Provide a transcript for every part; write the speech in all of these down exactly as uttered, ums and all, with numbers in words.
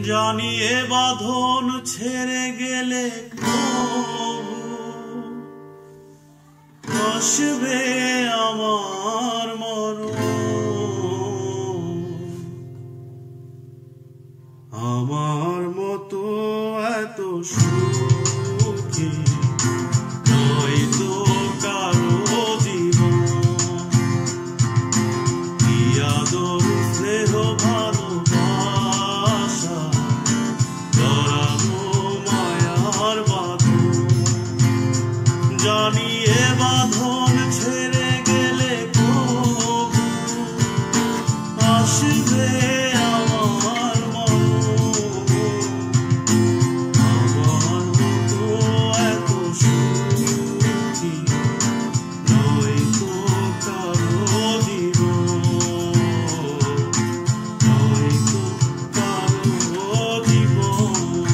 জানিয়ে বাঁধন ছেড়ে গেলে আসবে আমার মরণ। আমার মতো এত সুখী নয় তো কারো জীবন। কি আদর স্নেহ ভালোবাসা জড়ানো মায়ার বাঁধন। জানিয়ে বাঁধন ছেড়ে গেলে আসবে আমার মরণ। আমার মতো এত সুখী নয় তো কারো জীবন, নয় তো কারো জীবন।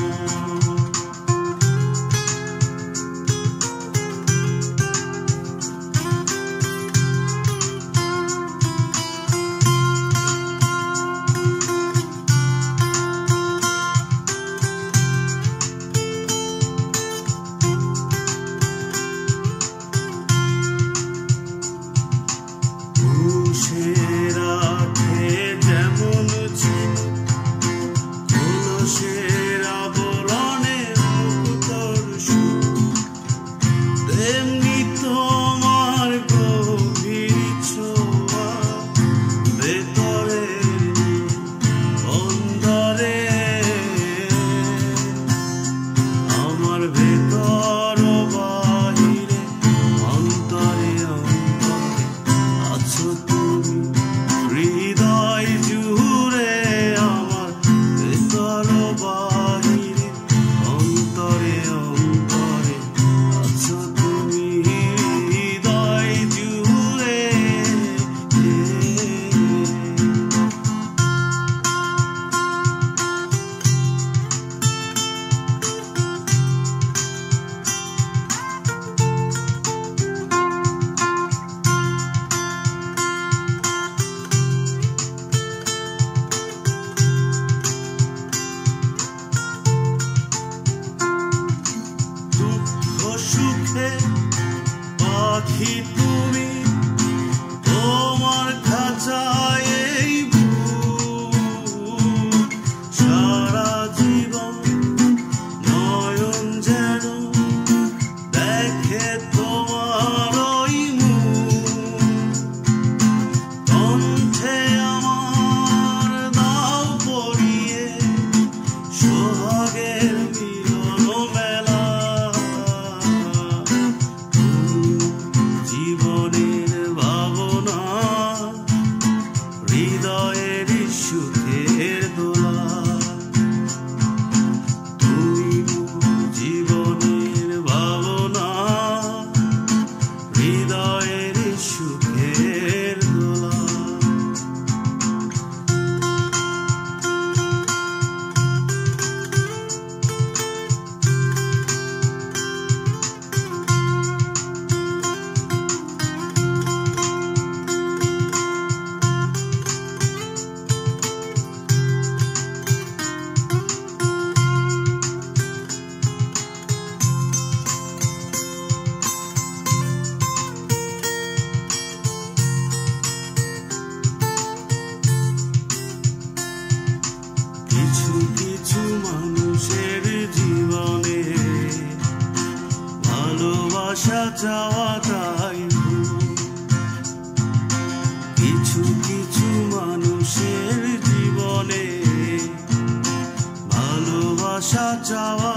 পাখি তুমি তোমার খাঁচায় এই বুক, সারা জীবন নয়ন যেন দেখে তোমার ওই মুখ। কণ্ঠে আমার দাও পরিয়ে সোহাগের মিলন মেলা। জীবনের ভাবনা হৃদয়ের সুখের দোলা। তুমি জীবনের ভাবনা হৃদয়ের সুখের দোলা। কিছু কিছু মানুষের জীবনে ভালোবাসা চাওয়া তাই ভুল। কিছু কিছু মানুষের জীবনে ভালোবাসা চাওয়া